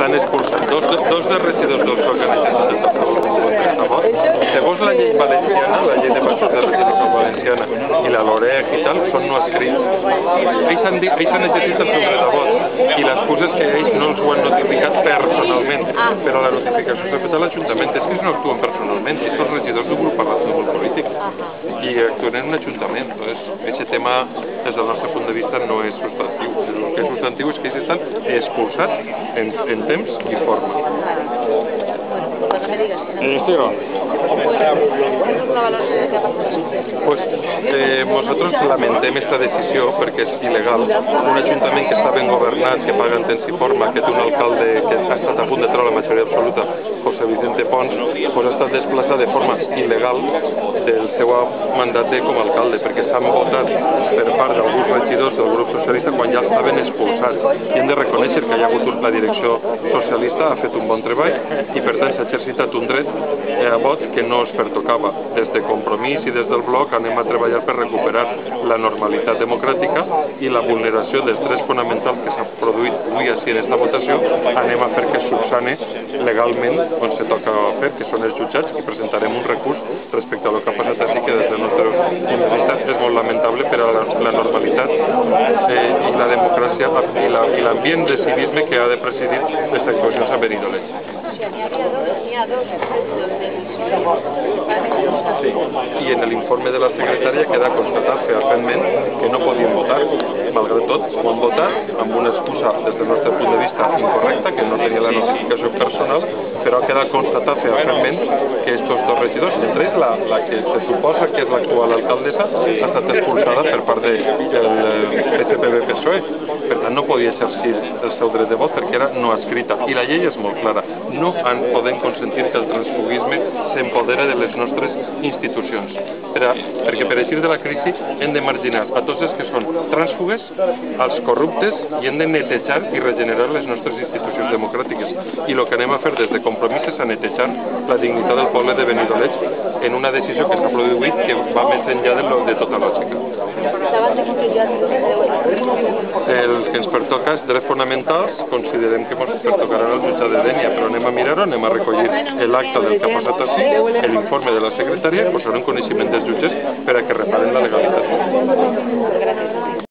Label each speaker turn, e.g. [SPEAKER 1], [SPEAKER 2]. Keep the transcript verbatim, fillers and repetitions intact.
[SPEAKER 1] estan expulsant dos, dos dels regidors del soc han intentat a vot. Segons la llei valenciana, la llei de passos de residència valenciana i la LOREG i tal, són no escrits. Ells han, ells han exercit el seu dret a vot i l'excusa és que ells no els ho han notificat personalment, però la notificació s'ha fet a l'Ajuntament. És que ells no actuen personalment, ells són regidors d'un grup polític i actuen en un ajuntament. Aquest tema, des del nostre punt de vista, no és substantiu. El que és substantiu és que ells estan expulsats en, en temps i forma. Pues eh, nosotros lamentem esta decisió perquè és il·legal. Un ajuntament que està ben governat, que paga en temps i forma, que té un alcalde que ha estat a punt de treure la majoria absoluta, José Vicente Pons, pues ha estat desplaçat de forma il·legal del seu mandat de, com a alcalde, perquè s'han votat per part d'alguns regidors del grup socialista quan ja estaven expulsats. I hem de reconèixer que hi ha hagut la direcció socialista, ha fet un bon treball i per tant s'ha exercitat un dret a vot que no es pertocava. Des de Compromís i des del Bloc anem a treballar per recuperar la normalitat democràtica i la vulneració dels drets fonamentals que s'ha produït avui així en aquesta votació, anem a fer que subsane legalment on se toca fer, que són els jutjats, i presentarem un recurs respecte a lo que ha passat així, que des del nostre punt de vista és molt lamentable per a la, la normalitat eh, i la democràcia i l'ambient de civisme que ha de presidir les actuacions a Benidorm. Sí, i en l'informe de la secretària queda constatat fehacientment que no podien votar. Malgrat tot, van votar amb una excusa des del nostre punt de vista incorrecta, que no tenia la notificació personal, però queda constatat fehacientment que estos dos regidors, entre ells la, la que se suposa que és l'actual alcaldessa, ha estat expulsada per part del P S P B P S O E. Per tant, no podia exercir el seu dret de vot perquè era no escrita. I la llei és molt clara. No en podem consentir que el transfugisme s'empodera de les nostres institucions. Per a, perquè per eixir de la crisi hem de marginar a tots els que són trànsfugues, als corruptes, i hem de netejar i regenerar les nostres institucions democràtiques. I el que anem a fer des de Compromís és a netejar la dignitat del poble de Benidorm en una decisió que s'ha produït que va més enllà de, lo, de tota lògica. El que ens pertoca és drets fonamentals, considerem que ens pertocaran al jutjat de Dénia, però anem a mirar-ho, anem a recollir l'acte del que ha passat així, l'informe de la secretària, i posar en coneixement dels jutges per a que reparen la legalitat.